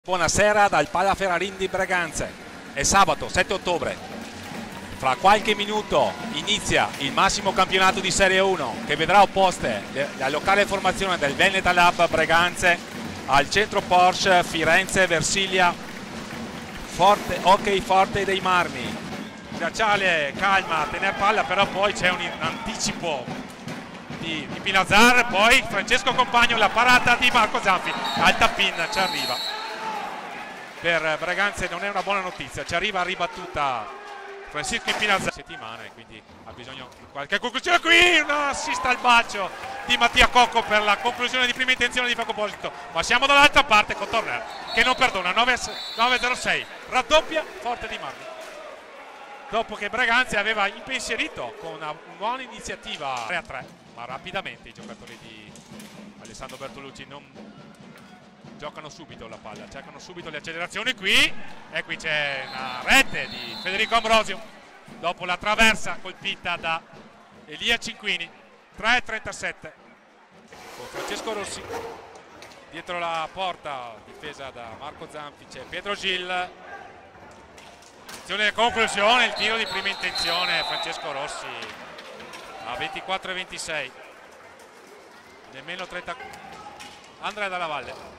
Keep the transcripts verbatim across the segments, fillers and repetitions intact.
Buonasera dal Pala Ferrarin di Breganze. È sabato sette ottobre. Fra qualche minuto inizia il massimo campionato di Serie uno che vedrà opposte la locale formazione del Veneta Lab Breganze al centro Porsche Firenze Versilia Forte, Hockey Forte dei Marmi. Giaciale calma a tenere palla, però poi c'è un anticipo di, di Pinazar, poi Francesco Compagno, la parata di Marco Zanfi, al tappin ci arriva. Per Breganze non è una buona notizia, ci arriva a ribattuta Francisco Pinazar settimane, quindi ha bisogno di qualche conclusione. Qui un assist al bacio di Mattia Cocco per la conclusione di prima intenzione di Franco Posito, ma siamo dall'altra parte con Torner che non perdona. Nove zero sei, raddoppia Forte dei Marmi dopo che Breganze aveva impensierito con una buona iniziativa tre a tre, ma rapidamente i giocatori di Alessandro Bertolucci non giocano subito la palla, cercano subito le accelerazioni qui, e qui c'è una rete di Federico Ambrosio dopo la traversa colpita da Elia Cinquini. Tre a trentasette con Francesco Rossi dietro la porta, difesa da Marco Zanfi, c'è Pietro Gil. Attenzione alla conclusione, il tiro di prima intenzione Francesco Rossi a ventiquattro a ventisei, nemmeno trenta. Andrea Dalla Valle,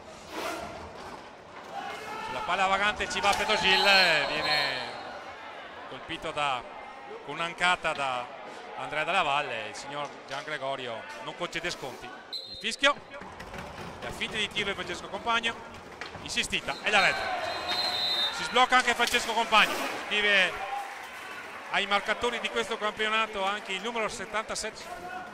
la palla vagante ci va Pietro Gil, viene colpito da con un'ancata da Andrea Dalla Valle. Il signor Gian Gregorio non concede sconti. Il fischio, la finta di tiro di Francesco Compagno, insistita e la rete. Si sblocca anche Francesco Compagno, scrive ai marcatori di questo campionato anche il numero settantasette.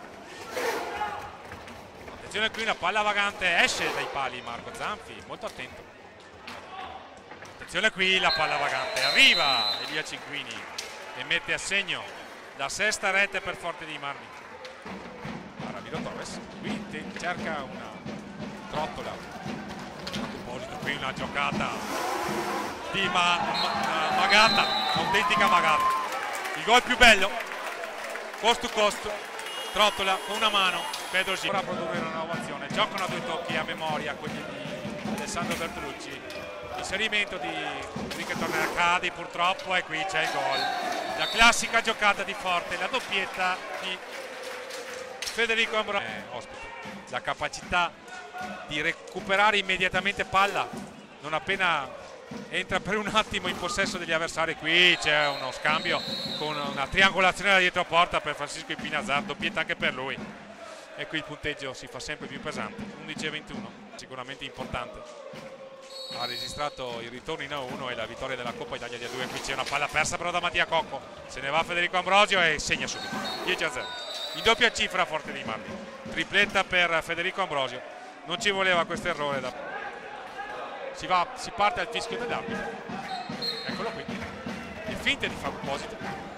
Attenzione qui, una palla vagante, esce dai pali Marco Zanfi, molto attento. Attenzione qui, la palla vagante, arriva Elia Cinquini e mette a segno la sesta rete per Forte dei Marmi. Ramiro Torres, qui cerca una trottola, qui una giocata di ma, ma, Magata, autentica Magata. Il gol più bello, cost to cost, trottola con una mano, Pedro Gil. Ora produrre una nuova azione, giocano a due tocchi a memoria quelli di Alessandro Bertolucci. Inserimento di Enrique Torner, cade purtroppo, e qui c'è il gol. La classica giocata di Forte, la doppietta di Federico Ambrosio. Eh, ospite. La capacità di recuperare immediatamente palla non appena entra per un attimo in possesso degli avversari. Qui c'è uno scambio con una triangolazione da dietro porta per Francisco Pinazar, doppietta anche per lui, e qui il punteggio si fa sempre più pesante, undici a ventuno, sicuramente importante. Ha registrato il ritorno in A uno e la vittoria della Coppa Italia di A due. Qui c'è una palla persa però da Mattia Cocco, se ne va Federico Ambrosio e segna subito dieci a zero, in doppia cifra Forte dei Marmi, tripletta per Federico Ambrosio. Non ci voleva questo errore da... si, va, si parte al fischio dell'arbitro, eccolo qui, e finte di Franco Posito,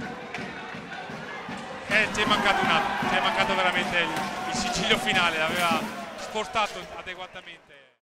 e ci è mancato un altro, ci è mancato veramente il, il sigillo finale, l'aveva spostato adeguatamente.